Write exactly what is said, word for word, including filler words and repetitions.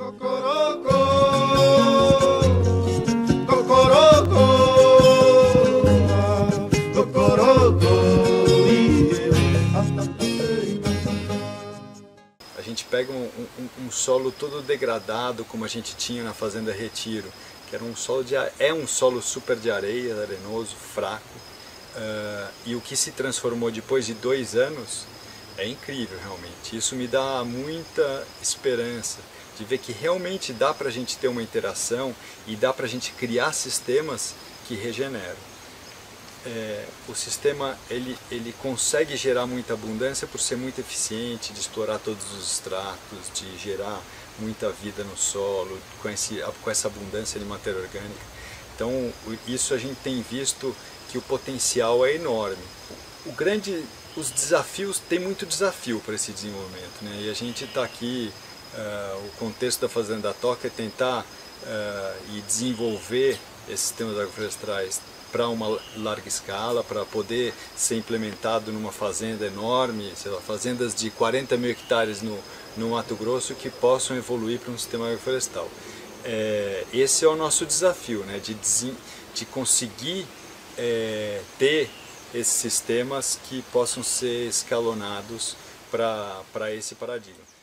A gente pega um, um, um solo todo degradado, como a gente tinha na Fazenda Retiro, que era um solo de, é um solo super de areia, arenoso, fraco, uh, e o que se transformou depois de dois anos é incrível realmente. Isso me dá muita esperança de ver que realmente dá para a gente ter uma interação e dá para a gente criar sistemas que regeneram. É, o sistema ele, ele consegue gerar muita abundância por ser muito eficiente, de explorar todos os estratos, de gerar muita vida no solo, com, esse, com essa abundância de matéria orgânica. Então isso a gente tem visto que o potencial é enorme. O grande, os desafios, tem muito desafio para esse desenvolvimento, né? E a gente está aqui, uh, o contexto da Fazenda Toca é tentar uh, e desenvolver esses sistemas agroflorestais para uma larga escala, para poder ser implementado numa fazenda enorme, sei lá, fazendas de quarenta mil hectares no, no Mato Grosso que possam evoluir para um sistema agroflorestal. É, esse é o nosso desafio, né, de, de conseguir é, ter esses sistemas que possam ser escalonados para esse paradigma.